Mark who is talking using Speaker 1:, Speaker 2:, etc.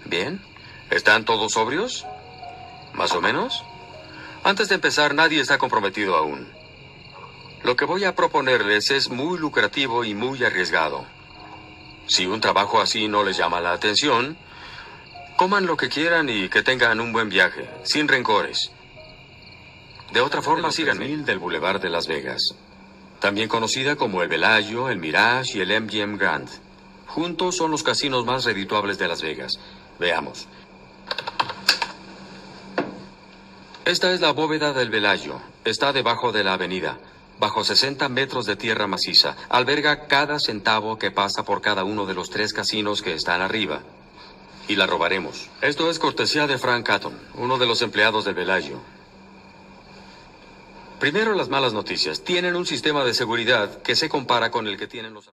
Speaker 1: Bien. ¿Están todos sobrios? ¿Más o menos? Antes de empezar, nadie está comprometido aún. Lo que voy a proponerles es muy lucrativo y muy arriesgado. Si un trabajo así no les llama la atención, coman lo que quieran y que tengan un buen viaje, sin rencores. De otra forma, síganme. Del Boulevard de Las Vegas. También conocida como el Bellagio, el Mirage y el MGM Grand. Juntos son los casinos más redituables de Las Vegas. Veamos. Esta es la bóveda del Bellagio. Está debajo de la avenida, bajo 60 metros de tierra maciza. Alberga cada centavo que pasa por cada uno de los 3 casinos que están arriba. Y la robaremos. Esto es cortesía de Frank Catton, uno de los empleados del Bellagio. Primero, las malas noticias. Tienen un sistema de seguridad que se compara con el que tienen los...